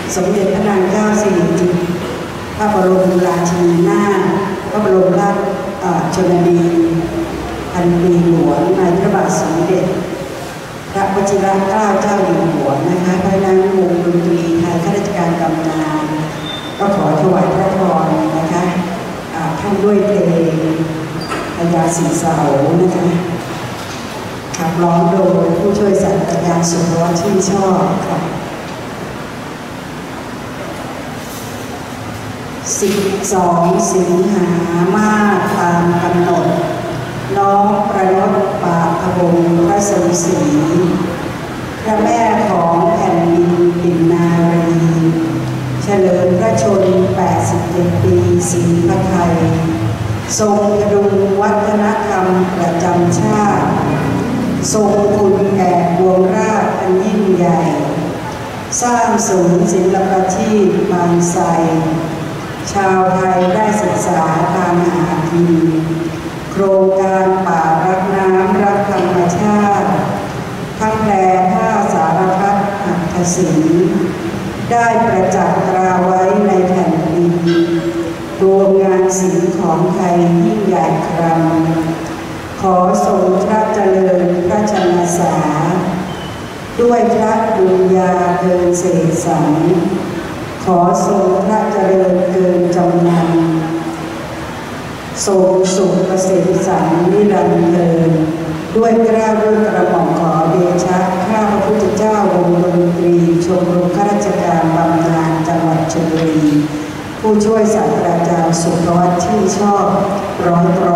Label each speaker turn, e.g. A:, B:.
A: สมเด็จพระนางเจ้าสิริกิติ์พระบรมราชินีนาถพระบรมราชชนนีพันปีหลวงในพระบาทสมเด็จพระวชิรเกล้าเจ้าอยู่หัวนะคะเพราะนั้นวงดนตรีไทยข้าราชการบำนาญก็ขอถวายพระพรนะคะท่านด้วยเพลงพญาสีเสานะคะขับร้องโดยผู้ช่วยศาสตราจารย์สุภวัฒน์ชื่นชอบค่ะ12 สิงหามาสตามกำหนดน้อมประนตปาฐวงศ์พระสริศรีพระแม่ของแผ่นดินปิ่นนารีเฉลิมพระชนม์87 ปีศรีพระไทยทรงพดุงวัฒนธรรมประจำชาติทรงคุณแก่ดวงราชอันยิ่งใหญ่สร้างศูนย์ศิลปาชีพบางไทรชาวไทยได้ศึกษาทางหากินโครงการป่ารักน้ำรักธรรมชาติทั้งแพร่ผ้าสารพัดหัตถศิลป์ได้ประจักษ์ตราไว้ในแผ่นดินรวมงานศิลป์ของไทยยิ่งใหญ่ครั้งขอทรงพระเจริญพระชนสาด้วยพระบุญญาเกินเศษสังขอทรงพระเจริญเกินจำนำทรงสุขเกษมสันต์นิรันดร์เทินด้วยเกล้าด้วยกระหม่อมขอเดชะข้าพระพุทธเจ้าวงดนตรีชมรมข้าราชการบำนาญจังหวัดชลบุรีผู้ช่วยศาสตราจารย์สุภวัฒน์ชื่นชอบร้อยตร